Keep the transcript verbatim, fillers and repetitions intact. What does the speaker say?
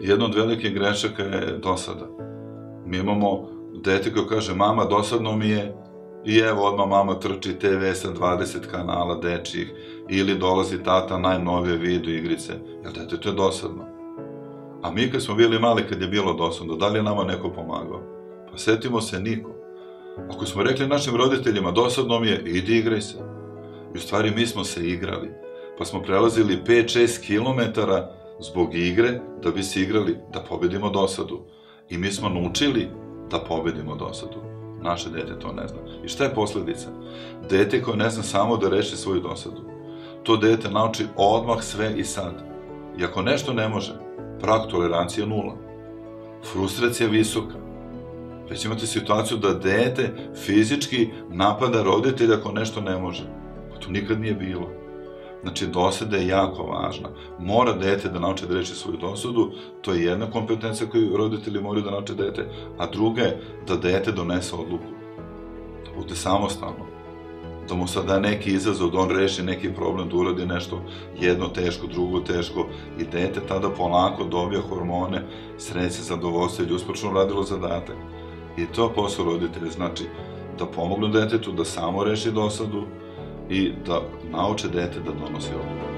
Jedna od velikih grešaka je dosada. Mi imamo dete koje kaže, mama, dosadno mi je, i evo odmah mama trči te ve sa dvadeset kanala dečjih, ili dolazi tata najnovije video igrice, jer dete, to je dosadno. A mi kad smo bili mali, kad je bilo dosadno, da li je nama neko pomagao? Pa setimo se, niko. Ako smo rekli našim roditeljima, dosadno mi je, idi igraj se. I u stvari mi smo se igrali, pa smo prelazili pet šest kilometara zbog igre da bi se igrali, da pobedimo dosadu. I mi smo naučili da pobedimo dosadu. Naše dete to ne zna. I šta je posledica? Dete koje ne zna samo da reši svoju dosadu. To dete nauči odmah sve i sad. I ako nešto ne može, prag tolerancije nula. Frustracija visoka. Već imate situaciju da dete fizički napada roditelja ako nešto ne može. Pa to nikad nije bilo. Znači, dosada je jako važna. Mora dete da nauči da reši svoju dosadu, to je jedna kompetencija koju roditelji moraju da nauče dete, a druga je da dete donese odluku. Da bude samostalno. Da mu sad da neki izazov, da on reši neki problem, da uradi nešto jedno teško, drugo teško, i dete tada polako dobija hormone, sreće, zadovoljstvo, i uspešno radilo zadatak. I to je posao roditelja, znači da pomognu detetu da samo reši dosadu i da nauče dete da donosi odluku.